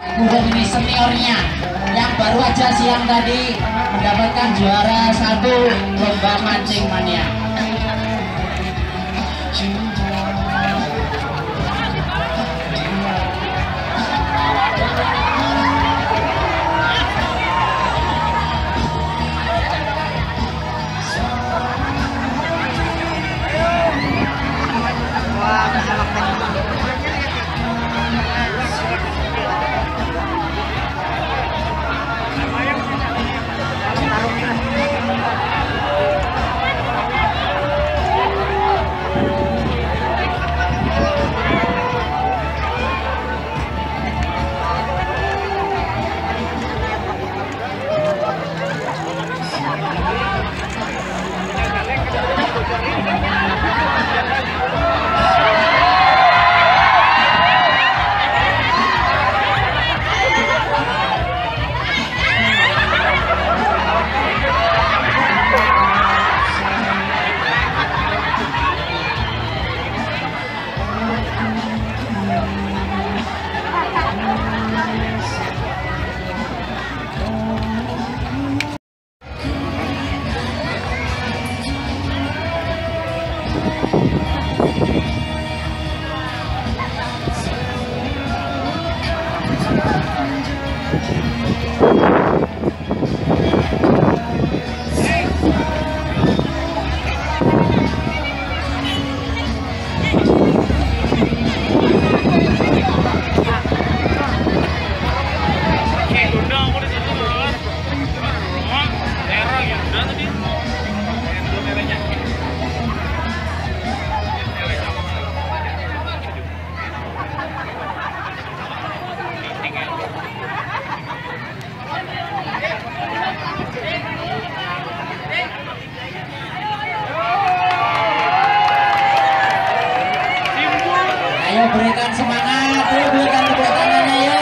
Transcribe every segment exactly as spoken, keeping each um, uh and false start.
Bukan ini seniornya yang baru aja siang tadi mendapatkan juara satu lomba mancing mania. Berikan semangat, yuk berikan tepuk tangannya yuk.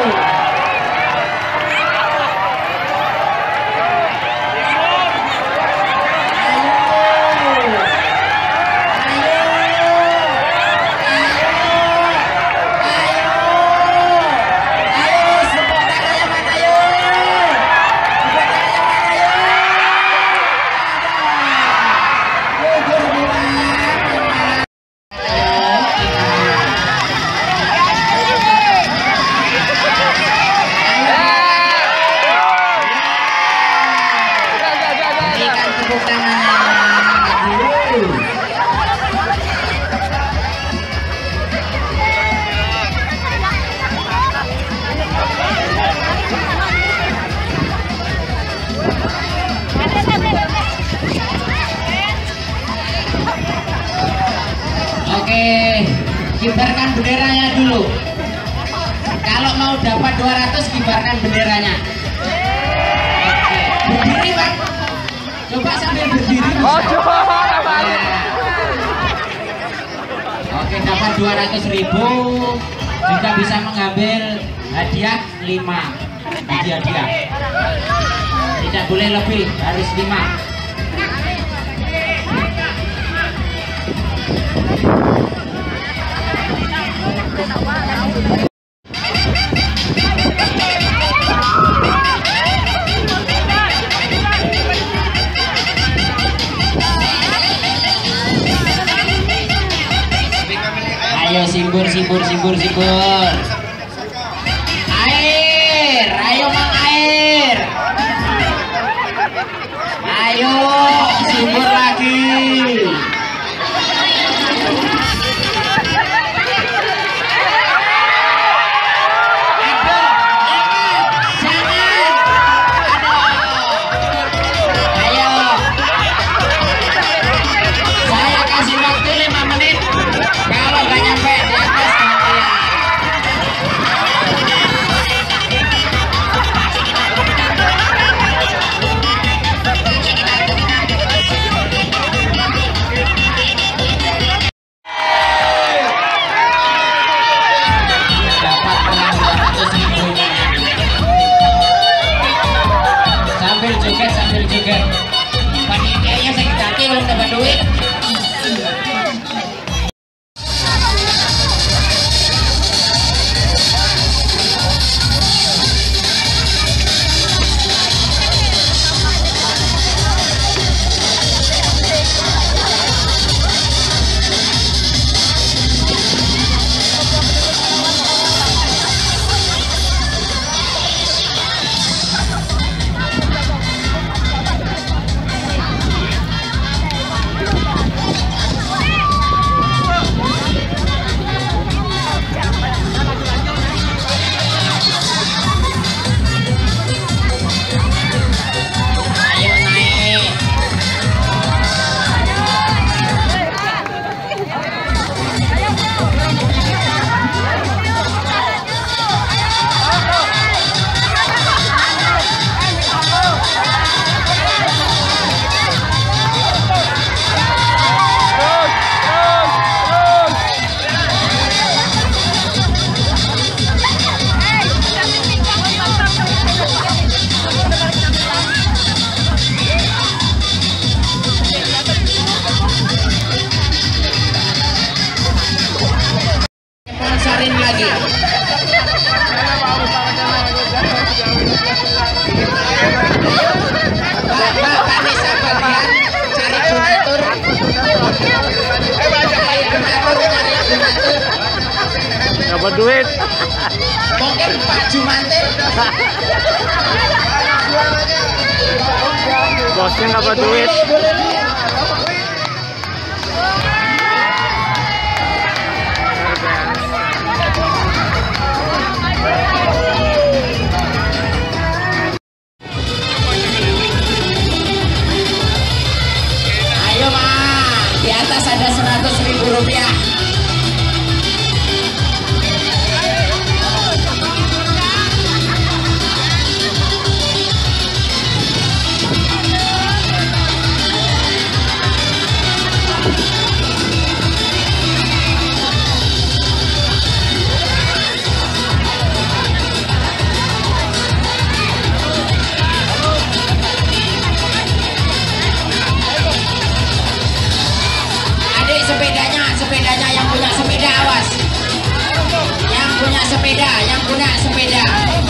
Oke, kibarkan benderanya dulu. Kalau mau dapat dua ratus, kibarkan benderanya. Oke, berdiri Pak. Coba sambil berdiri. Oh, coba. Ya. Oke, dapat dua ratus ribu. Juga bisa mengambil hadiah lima. Hadiah-hadiah. Tidak boleh lebih, harus lima. Ayo simbur, simbur, simbur, simbur. Air, ayo mang air. Ayo simbur lagi. Sambil joget, sambil joget. Panitianya sakit hati belum dapat duit. Mungkin Pak Jumantir. Bosnya nggak bawa duit. Ayo Mas, di atas ada seratus ribu rupiah. Sepedanya, sepedanya yang punya sepeda awas. Yang punya sepeda, yang punya sepeda.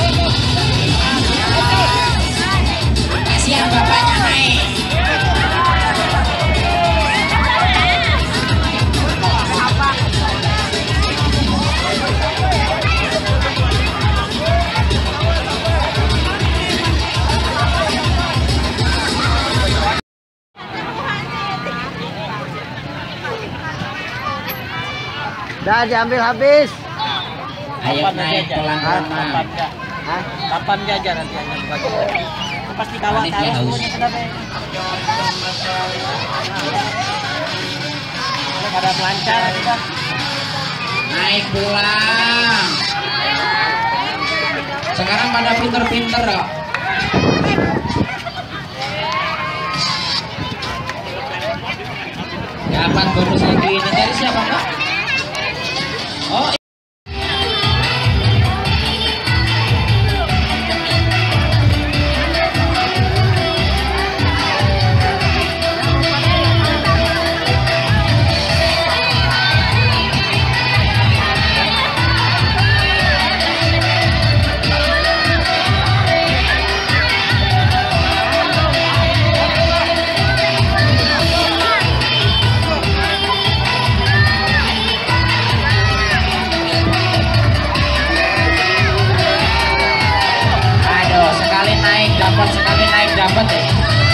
Kasihan bapaknya naik. Dah diambil habis. Ayo naik pelan-pelan. Hah? Kapan jajan nanti yang bagi? Pasti kawat harus punya kenapa? Pada pelancar kita. Naik pulang. Sekarang pada pinter-pinter kok. Dapat bonus lagi. Ini dari siapa Pak? Oh. Sekali naik dapat ya.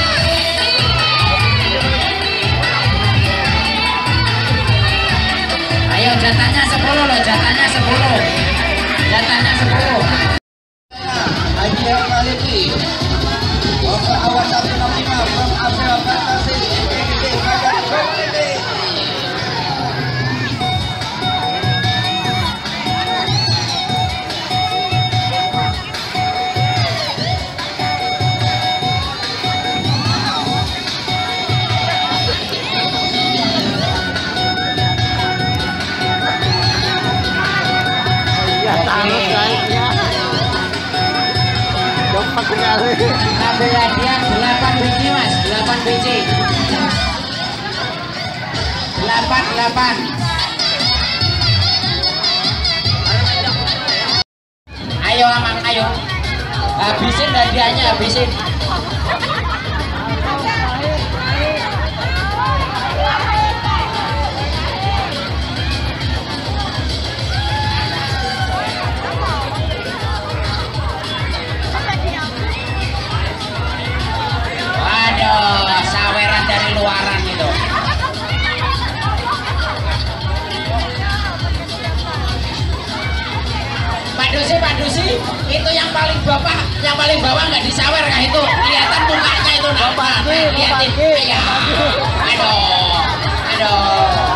Ayo jatahnya sepuluh loh, jatahnya sepuluh. Jatahnya sepuluh. Haji Al-Maliki. Bapak awal satu enam lima from Asia Fantasi. Ambil hadiah delapan biji Mas, delapan biji. delapan delapan. Ayo Amang, ayo. Habisin hadiahnya, habisin. Waduh, saweran dari luaran itu. Pak Dusi, Pak Dusi, itu yang paling bapak, yang paling bawah nggak disawer kah itu? Kelihatan mukanya itu. Bapak, lihatin. Aduh, aduh.